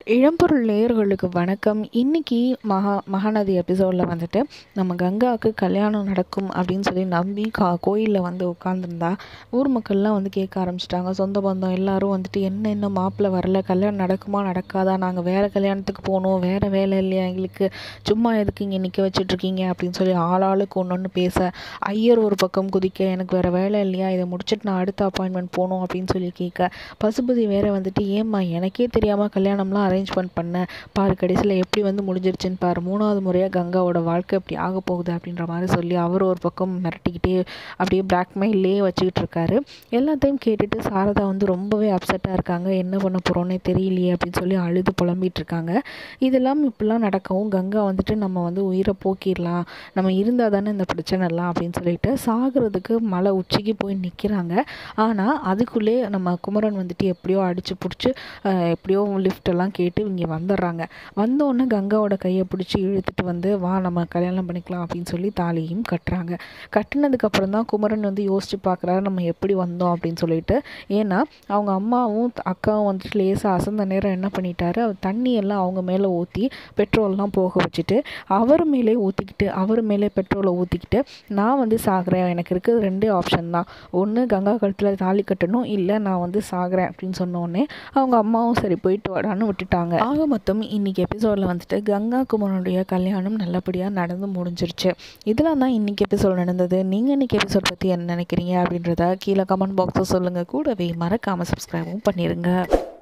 இளம்பொருள் நேயர்களுக்கு வணக்கம். இன்னைக்கு மகாநதி எபிசோடில் வந்துட்டு நம்ம கங்காவுக்கு கல்யாணம் நடக்கும் அப்படின்னு சொல்லி நம்பி கோயிலில் வந்து உட்காந்துருந்தா ஊர் மக்கள்லாம் வந்து கேட்க ஆரம்பிச்சிட்டாங்க. சொந்த பந்தம் எல்லாரும் வந்துட்டு என்ன மாப்பிள்ளை வரல, கல்யாணம் நடக்குமா நடக்காதா, நாங்கள் வேறு கல்யாணத்துக்கு போகணும், வேறு வேலை இல்லையா எங்களுக்கு, சும்மா எதுக்கு இங்கே நிற்க வச்சுட்ருக்கீங்க அப்படின்னு சொல்லி ஆளாளுக்கு ஒன்று பேச, ஐயர் ஒரு பக்கம் குதிக்க, எனக்கு வேறு வேலை இல்லையா, இதை முடிச்சுட்டு நான் அடுத்த அப்பாயின்மெண்ட் போகணும் அப்படின்னு சொல்லி கேட்க, பசுபதி வேற வந்துட்டு ஏம்மா எனக்கே தெரியாமல் கல்யாணம்லாம் அரேஞ்ச்மெண்ட் பண்ணேன் பாரு, கடைசியில் எப்படி வந்து முடிஞ்சிருச்சுன்னு பாரு, 3வது முறையாக கங்காவோட வாழ்க்கை எப்படி ஆக போகுது அப்படின்ற மாதிரி சொல்லி அவர் ஒரு பக்கம் மிரட்டிக்கிட்டே அப்படியே பிளாக்மெயிலே வச்சுக்கிட்டு இருக்காரு. எல்லாத்தையும் கேட்டுட்டு சாரதா வந்து ரொம்பவே அப்செட்டாக இருக்காங்க. என்ன பண்ண போகிறோன்னே தெரியலையே அப்படின்னு சொல்லி அழுது புலம்பிகிட்டு இருக்காங்க. இதெல்லாம் இப்படிலாம் நடக்கவும் கங்கா வந்துட்டு நம்ம வந்து உயிரை போக்கிடலாம், நம்ம இருந்தால் தானே இந்த பிரச்சனைலாம் அப்படின்னு சொல்லிட்டு சாகிறதுக்கு மலை உச்சிக்கு போய் நிற்கிறாங்க. ஆனால் அதுக்குள்ளே நம்ம குமரன் வந்துட்டு எப்படியோ அடித்து பிடிச்சி எப்படியோ லிஃப்டெல்லாம் கேட்டு இங்கே வந்துடுறாங்க. வந்தோடனே கங்காவோட கையை பிடிச்சி இழுத்துட்டு வந்து வா நம்ம கல்யாணம் பண்ணிக்கலாம் அப்படின்னு சொல்லி தாலியும் கட்டுறாங்க. கட்டினதுக்கப்புறம் தான் குமரன் வந்து யோசித்து பார்க்குறாரு நம்ம எப்படி வந்தோம் அப்படின்னு சொல்லிட்டு. ஏன்னா அவங்க அம்மாவும் அக்காவும் வந்துட்டு லேசாக அசந்த நேரம் என்ன பண்ணிட்டாரு, தண்ணியெல்லாம் அவங்க மேலே ஊற்றி பெட்ரோல்லாம் போக வச்சுட்டு அவர் மேலே பெட்ரோலை ஊற்றிக்கிட்டு நான் வந்து சாகிறேன், எனக்கு இருக்கிறது 2 ஆப்ஷன் தான், ஒன்று கங்கா கழுத்தில் தாலி கட்டணும், இல்லை நான் வந்து சாகிறேன் அப்படின்னு சொன்னோடனே அவங்க அம்மாவும் சரி போயிட்டு வாடான்னு விட்டுட்டாங்க. ஆக மொத்தம் இன்னைக்கு எபிசோடில் வந்துட்டு கங்கா குமரனுடைய கல்யாணம் நல்லபடியாக நடந்து முடிஞ்சிருச்சு. இதெல்லாம் தான் இன்னைக்கு எபிசோட் நடந்தது. நீங்கள் இன்னைக்கு எபிசோட் பற்றி என்ன நினைக்கிறீங்க அப்படின்றத கீழே கமெண்ட் பாக்ஸில் சொல்லுங்கள். கூடவே மறக்காமல் சப்ஸ்கிரைபும் பண்ணிடுங்க.